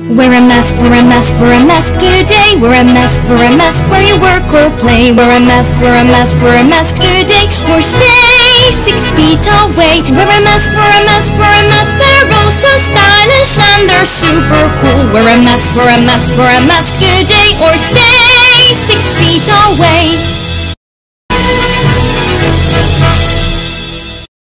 Wear a mask, wear a mask, wear a mask today. Wear a mask where you work or play. Wear a mask, wear a mask, wear a mask today. Or stay 6 feet away. Wear a mask, wear a mask, wear a mask. They're all so stylish and they're super cool. Wear a mask, wear a mask, wear a mask today. Or stay